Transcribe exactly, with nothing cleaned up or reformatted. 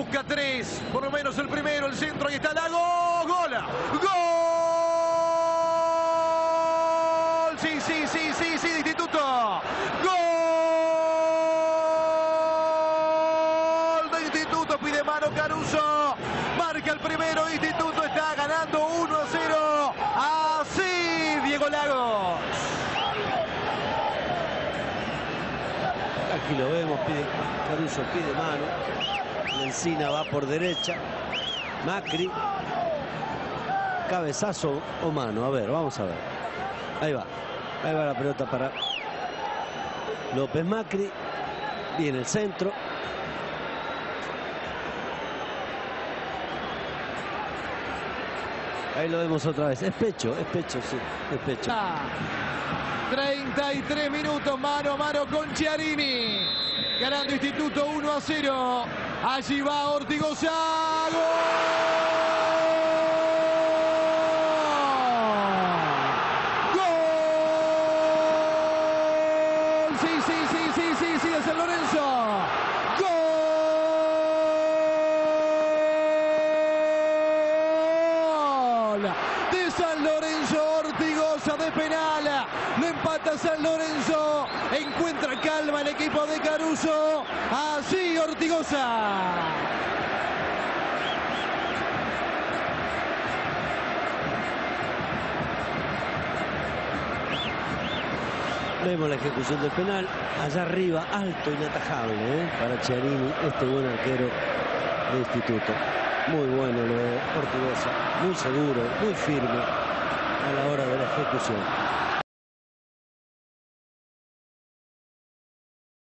Boca tres, por lo menos el primero, el centro, ahí está Lago, gol, gol, sí, sí, sí, sí, sí, de Instituto, gol de Instituto, pide mano Caruso, marca el primero, Instituto está ganando uno a cero, así Diego Lagos. Aquí lo vemos, pide Caruso, pide mano. Encina va por derecha. Macri. Cabezazo o mano. A ver, vamos a ver. Ahí va. Ahí va la pelota para López Macri. Viene el centro. Ahí lo vemos otra vez. Es pecho, es pecho, sí. Es pecho. treinta y tres minutos, mano a mano con Chiarini. Ganando Instituto uno a cero. Allí va Ortigosa. ¡Gol! ¡Gol! Sí, sí, sí, sí, sí, sí, de San Lorenzo. ¡Gol! De San Lorenzo, Ortigosa de penal. Lo empata San Lorenzo. Encuentra calma el equipo de Caruso. Así Ortigosa. Vemos la ejecución del penal. Allá arriba, alto, inatajable, ¿eh? Para Chiarini, este buen arquero de Instituto. Muy bueno lo de Ortigosa. Muy seguro, muy firme a la hora de la ejecución.